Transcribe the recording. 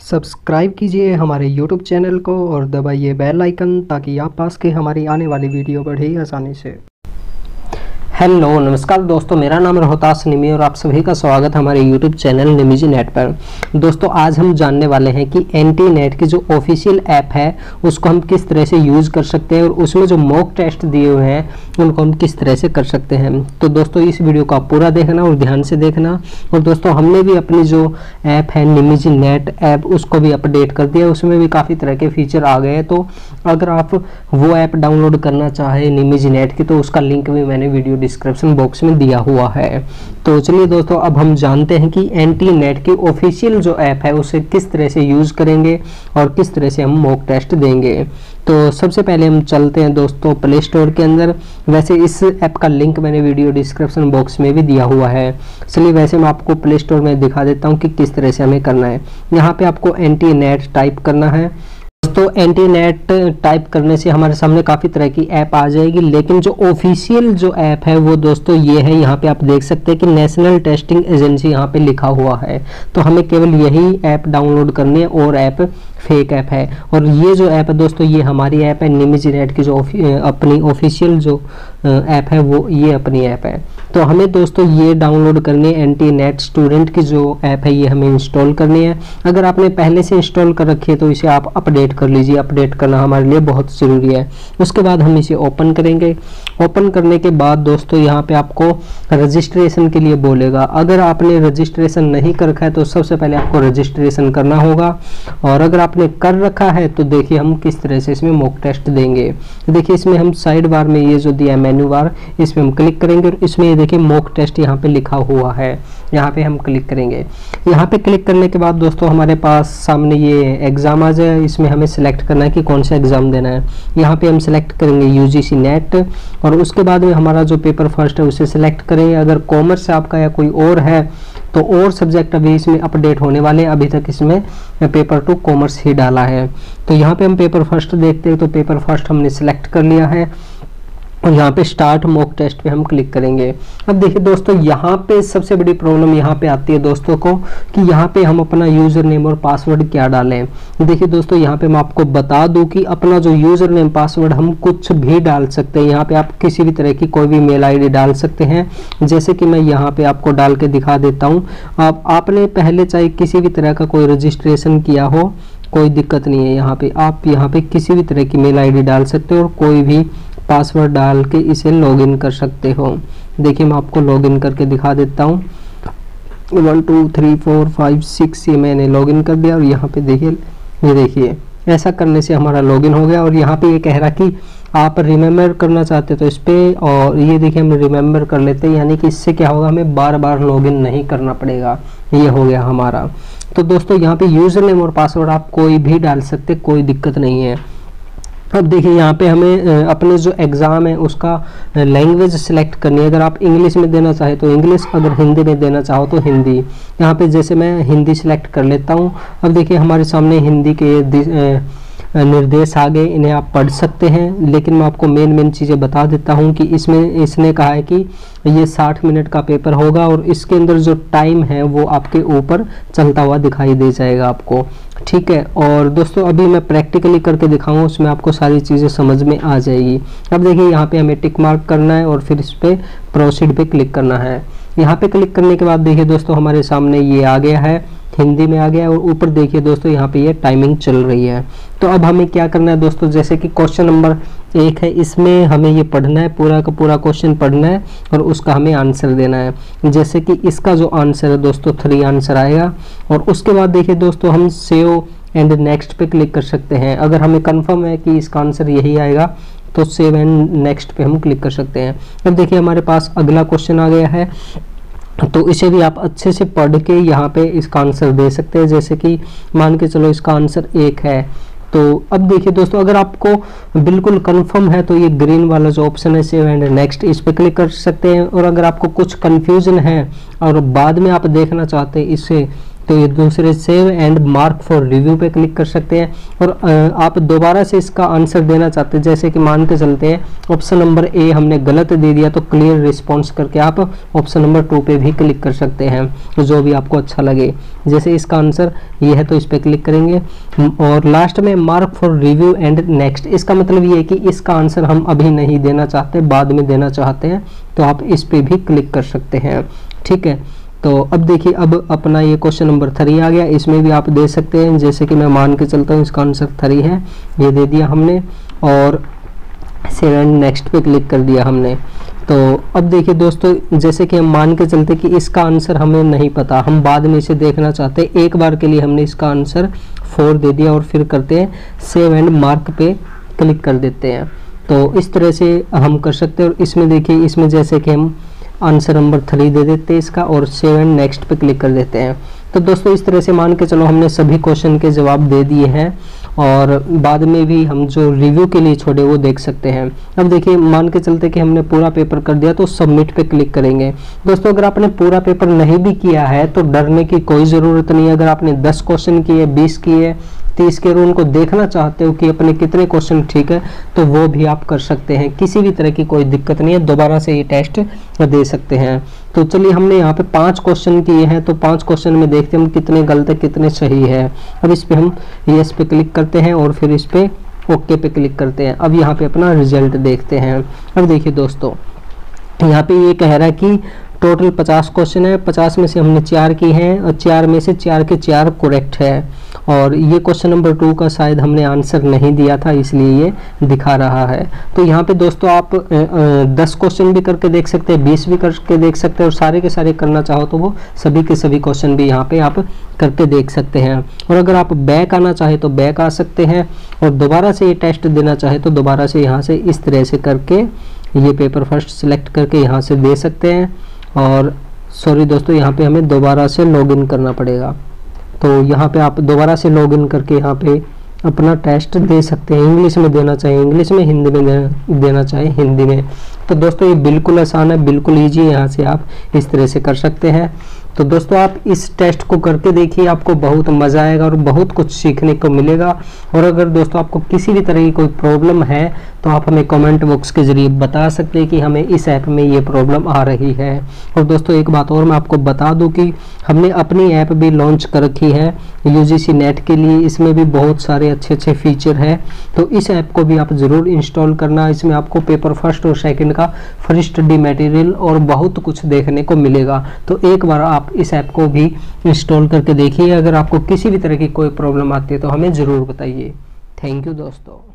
Subscribe कीजिए हमारे YouTube channel को और दबाइए बेल आइकन ताकि आप पास के हमारी आने वाली वीडियो बढ़े आसानी से। हेलो नमस्कार दोस्तों, मेरा नाम रोहतास निमी और आप सभी का स्वागत हमारे YouTube चैनल निमीजी नेट पर। दोस्तों आज हम जानने वाले हैं कि एनटी नेट की जो ऑफिशियल ऐप है उसको हम किस तरह से यूज़ कर सकते हैं और उसमें जो मॉक टेस्ट दिए हुए हैं उनको हम किस तरह से कर सकते हैं। तो दोस्तों इस वीडियो को आप पूरा देखना और ध्यान से देखना। और दोस्तों हमने भी अपनी जो ऐप है निमीजी नेट ऐप उसको भी अपडेट कर दिया, उसमें भी काफ़ी तरह के फीचर आ गए हैं। तो अगर आप वो ऐप डाउनलोड करना चाहे निमीजी नेट की तो उसका लिंक भी मैंने वीडियो डिस्क्रिप्शन बॉक्स में दिया हुआ है। तो चलिए दोस्तों अब हम जानते हैं कि एनटी नेट की ऑफिशियल जो ऐप है उसे किस तरह से यूज़ करेंगे और किस तरह से हम मॉक टेस्ट देंगे। तो सबसे पहले हम चलते हैं दोस्तों प्ले स्टोर के अंदर। वैसे इस ऐप का लिंक मैंने वीडियो डिस्क्रिप्शन बॉक्स में भी दिया हुआ है। चलिए वैसे मैं आपको प्ले स्टोर में दिखा देता हूँ कि किस तरह से हमें करना है। यहाँ पे आपको एनटी नेट टाइप करना है। दोस्तों एनटी नेट टाइप करने से हमारे सामने काफ़ी तरह की ऐप आ जाएगी, लेकिन जो ऑफिशियल जो ऐप है वो दोस्तों ये है। यहाँ पे आप देख सकते हैं कि नेशनल टेस्टिंग एजेंसी यहाँ पे लिखा हुआ है। तो हमें केवल यही ऐप डाउनलोड करनी है और ऐप फेक ऐप है। और ये जो ऐप है दोस्तों ये हमारी ऐप है निमीजी नेट की जो अपनी ऑफिशियल जो ऐप है वो ये अपनी ऐप है। तो हमें दोस्तों ये डाउनलोड करनी है। एनटी नेट स्टूडेंट की जो ऐप है ये हमें इंस्टॉल करनी है। अगर आपने पहले से इंस्टॉल कर रखी है तो इसे आप अपडेट कर लीजिए। अपडेट करना हमारे लिए बहुत ज़रूरी है। उसके बाद हम इसे ओपन करेंगे। ओपन करने के बाद दोस्तों यहाँ पे आपको रजिस्ट्रेशन के लिए बोलेगा। अगर आपने रजिस्ट्रेशन नहीं कर रखा है तो सबसे पहले आपको रजिस्ट्रेशन करना होगा। और अगर आपने कर रखा है तो देखिए हम किस तरह से इसमें मॉक टेस्ट देंगे। देखिए इसमें हम साइड बार में ये जो दिया है मेन्यू बार, इसमें हम क्लिक करेंगे और इसमें ये देखिए मॉक टेस्ट यहाँ पे लिखा हुआ है। यहाँ पे हम क्लिक करेंगे। यहाँ पे क्लिक करने के बाद दोस्तों हमारे पास सामने ये एग्जाम आ जाए। इसमें हमें सिलेक्ट करना है कि कौन सा एग्जाम देना है। यहाँ पे हम सिलेक्ट करेंगे यूजीसी नेट और उसके बाद में हमारा जो पेपर फर्स्ट है उसे सिलेक्ट करेंगे। अगर कॉमर्स है आपका या कोई और है तो और सब्जेक्ट अभी इसमें अपडेट होने वाले हैं। अभी तक इसमें पेपर टू कॉमर्स ही डाला है। तो यहाँ पे हम पेपर फर्स्ट देखते हैं। तो पेपर फर्स्ट हमने सिलेक्ट कर लिया है और यहाँ पे स्टार्ट मॉक टेस्ट पे हम क्लिक करेंगे। अब देखिए दोस्तों यहाँ पे सबसे बड़ी प्रॉब्लम यहाँ पे आती है दोस्तों को कि यहाँ पे हम अपना यूज़र नेम और पासवर्ड क्या डालें। देखिए दोस्तों यहाँ पे मैं आपको बता दूं कि अपना जो यूज़र नेम पासवर्ड हम कुछ भी डाल सकते हैं। यहाँ पे आप किसी भी तरह की कोई भी मेल आईडी डाल सकते हैं। जैसे कि मैं यहाँ पे आपको डाल के दिखा देता हूँ। आपने पहले चाहे किसी भी तरह का कोई रजिस्ट्रेशन किया हो कोई दिक्कत नहीं है। यहाँ पे आप यहाँ पे किसी भी तरह की मेल आईडी डाल सकते हो और कोई भी पासवर्ड डाल के इसे लॉगिन कर सकते हो। देखिए मैं आपको लॉगिन करके दिखा देता हूँ। 1 2 3 4 5 6 ये मैंने लॉगिन कर दिया और यहाँ पे देखिए ये देखिए ऐसा करने से हमारा लॉगिन हो गया। और यहाँ पे ये कह रहा कि आप रिमेम्बर करना चाहते तो इस पर, और ये देखिए हम रिमेम्बर कर लेते हैं। यानी कि इससे क्या होगा, हमें बार बार लॉगिन नहीं करना पड़ेगा। ये हो गया हमारा। तो दोस्तों यहाँ पे यूज़र नेम और पासवर्ड आप कोई भी डाल सकते, कोई दिक्कत नहीं है। अब देखिए यहाँ पे हमें अपने जो एग्ज़ाम है उसका लैंग्वेज सिलेक्ट करनी है। अगर आप इंग्लिश में देना चाहे तो इंग्लिश, अगर हिंदी में देना चाहो तो हिंदी। यहाँ पे जैसे मैं हिंदी सिलेक्ट कर लेता हूँ। अब देखिए हमारे सामने हिंदी के निर्देश आ गए, इन्हें आप पढ़ सकते हैं। लेकिन मैं आपको मेन चीज़ें बता देता हूँ कि इसमें इसने कहा है कि ये 60 मिनट का पेपर होगा और इसके अंदर जो टाइम है वो आपके ऊपर चलता हुआ दिखाई दे जाएगा आपको, ठीक है। और दोस्तों अभी मैं प्रैक्टिकली करके दिखाऊंगा, उसमें आपको सारी चीज़ें समझ में आ जाएगी। अब देखिए यहाँ पे हमें टिक मार्क करना है और फिर इस पर प्रोसीड पे क्लिक करना है। यहाँ पे क्लिक करने के बाद देखिए दोस्तों हमारे सामने ये आ गया है, हिंदी में आ गया और ऊपर देखिए दोस्तों यहाँ पे ये टाइमिंग चल रही है। तो अब हमें क्या करना है दोस्तों, जैसे कि क्वेश्चन नंबर 1 है, इसमें हमें ये पढ़ना है, पूरा का पूरा क्वेश्चन पढ़ना है और उसका हमें आंसर देना है। जैसे कि इसका जो आंसर है दोस्तों 3 आंसर आएगा। और उसके बाद देखिए दोस्तों हम सेव एंड नेक्स्ट पे क्लिक कर सकते हैं। अगर हमें कन्फर्म है कि इसका आंसर यही आएगा तो सेव एंड नेक्स्ट पे हम क्लिक कर सकते हैं। अब देखिए हमारे पास अगला क्वेश्चन आ गया है, तो इसे भी आप अच्छे से पढ़ के यहाँ पे इसका आंसर दे सकते हैं। जैसे कि मान के चलो इसका आंसर 1 है। तो अब देखिए दोस्तों अगर आपको बिल्कुल कंफर्म है तो ये ग्रीन वाला जो ऑप्शन है सेव एंड नेक्स्ट, इस पर क्लिक कर सकते हैं। और अगर आपको कुछ कंफ्यूजन है और बाद में आप देखना चाहते हैं इसे तो ये दूसरे save and mark for review पे क्लिक कर सकते हैं। और आप दोबारा से इसका आंसर देना चाहते हैं, जैसे कि मान के चलते हैं ऑप्शन नंबर ए हमने गलत दे दिया, तो क्लियर रिस्पॉन्स करके आप ऑप्शन नंबर 2 पे भी क्लिक कर सकते हैं, जो भी आपको अच्छा लगे। जैसे इसका आंसर ये है तो इस पर क्लिक करेंगे। और लास्ट में mark for review and next, इसका मतलब ये है कि इसका आंसर हम अभी नहीं देना चाहते, बाद में देना चाहते हैं, तो आप इस पे भी क्लिक कर सकते हैं। ठीक है, तो अब देखिए, अब अपना ये क्वेश्चन नंबर 3 आ गया। इसमें भी आप दे सकते हैं, जैसे कि मैं मान के चलता हूँ इसका आंसर 3 है, ये दे दिया हमने और सेव एंड नेक्स्ट पे क्लिक कर दिया हमने। तो अब देखिए दोस्तों, जैसे कि हम मान के चलते कि इसका आंसर हमें नहीं पता, हम बाद में इसे देखना चाहते हैं, एक बार के लिए हमने इसका आंसर 4 दे दिया और फिर करते हैं सेव एंड मार्क पे क्लिक कर देते हैं। तो इस तरह से हम कर सकते हैं। और इसमें देखिए, इसमें जैसे कि हम आंसर नंबर 3 दे देते हैं इसका और सेव एंड नेक्स्ट पे क्लिक कर देते हैं। तो दोस्तों इस तरह से मान के चलो हमने सभी क्वेश्चन के जवाब दे दिए हैं और बाद में भी हम जो रिव्यू के लिए छोड़े वो देख सकते हैं। अब देखिए, मान के चलते कि हमने पूरा पेपर कर दिया तो सबमिट पे क्लिक करेंगे। दोस्तों अगर आपने पूरा पेपर नहीं भी किया है तो डरने की कोई ज़रूरत नहीं है। अगर आपने 10 क्वेश्चन किए, 20 किए, 30 के रूल को देखना चाहते हो कि अपने कितने क्वेश्चन ठीक है, तो वो भी आप कर सकते हैं, किसी भी तरह की कोई दिक्कत नहीं है, दोबारा से ये टेस्ट दे सकते हैं। तो चलिए, हमने यहाँ पे 5 क्वेश्चन किए हैं, तो 5 क्वेश्चन में देखते हैं हम कितने गलत है कितने सही है। अब इस पे हम यस पे क्लिक करते हैं और फिर इस पे ओके पे क्लिक करते हैं। अब यहाँ पे अपना रिजल्ट देखते हैं। अब देखिए दोस्तों, यहाँ पे ये कह रहा है कि टोटल 50 क्वेश्चन है, 50 में से हमने 4 की हैं और 4 में से 4 के 4 करेक्ट है। और ये क्वेश्चन नंबर 2 का शायद हमने आंसर नहीं दिया था, इसलिए ये दिखा रहा है। तो यहाँ पे दोस्तों आप 10 क्वेश्चन भी करके देख सकते हैं, 20 भी करके देख सकते हैं, और सारे के सारे करना चाहो तो वो सभी के सभी क्वेश्चन भी यहाँ पे आप करके देख सकते हैं। और अगर आप बैक आना चाहे तो बैक आ सकते हैं, और दोबारा से ये टेस्ट देना चाहे तो दोबारा से यहाँ से इस तरह से करके ये पेपर फर्स्ट सिलेक्ट करके यहाँ से दे सकते हैं। और सॉरी दोस्तों, यहाँ पे हमें दोबारा से लॉगिन करना पड़ेगा, तो यहाँ पे आप दोबारा से लॉगिन करके यहाँ पे अपना टेस्ट दे सकते हैं। इंग्लिश में देना चाहिए इंग्लिश में, हिंदी में देना चाहिए हिंदी में। तो दोस्तों ये बिल्कुल आसान है, बिल्कुल ईजी है, यहाँ से आप इस तरह से कर सकते हैं। तो दोस्तों आप इस टेस्ट को करके देखिए, आपको बहुत मज़ा आएगा और बहुत कुछ सीखने को मिलेगा। और अगर दोस्तों आपको किसी भी तरह की कोई प्रॉब्लम है तो आप हमें कमेंट बॉक्स के ज़रिए बता सकते हैं कि हमें इस ऐप में ये प्रॉब्लम आ रही है। और दोस्तों एक बात और मैं आपको बता दूं कि हमने अपनी ऐप भी लॉन्च कर रखी है UGC नेट के लिए, इसमें भी बहुत सारे अच्छे अच्छे फीचर हैं। तो इस ऐप को भी आप ज़रूर इंस्टॉल करना, इसमें आपको पेपर फर्स्ट और सेकंड का फ्री स्टडी मटेरियल और बहुत कुछ देखने को मिलेगा। तो एक बार आप इस ऐप को भी इंस्टॉल करके देखिए। अगर आपको किसी भी तरह की कोई प्रॉब्लम आती है तो हमें ज़रूर बताइए। थैंक यू दोस्तों।